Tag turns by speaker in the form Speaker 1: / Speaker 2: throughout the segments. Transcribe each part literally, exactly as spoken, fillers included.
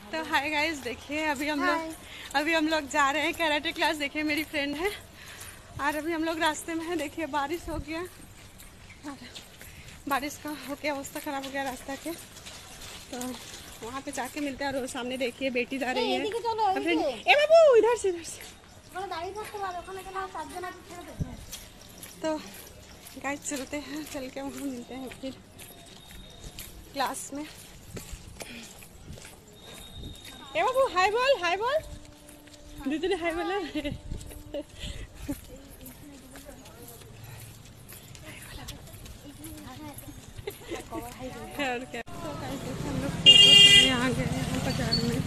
Speaker 1: तो hi guys, देखिए अभी हम लोग अभी हम लोग जा रहे हैं कराटे क्लास। देखिए मेरी फ्रेंड है और अभी हम लोग रास्ते में हैं। देखिए बारिश हो गया और बारिश का हो गया, अवस्था ख़राब हो गया रास्ता के। तो वहाँ पे जाके मिलते हैं। और वो सामने देखिए बेटी जा रही है। ए बाबू इधर से इधर से। तो गाइस चलते हैं, चल के वहाँ मिलते हैं फिर क्लास में। ए बाबू हाय बोल, हाय बोल दीदी ने हाय बोला। और क्या। तो गाइस देखिए हम लोग फोटो आ गए हैं बाजार में,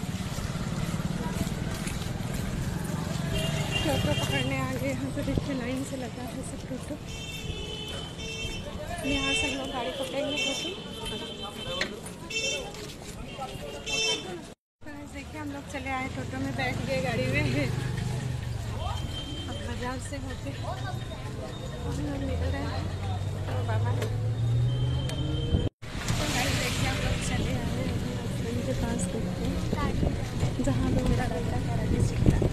Speaker 1: टोटो पकड़ने आ गए हैं। तो देखिए लाइन से लगा है सब टोटो। यहाँ से हम लोग गाड़ी पकड़ेंगे टोटो। देखिए हम लोग चले आए, टोटो में बैठ गए गाड़ी में। अब बाजार से होते हम लोग निकल रहे हैं। तो बाबा तो गाड़ी देखिए हम लोग चले आए हस्बैंड के पास। देखते हैं जहाँ पे मेरा लड़का कराटे सीखता है।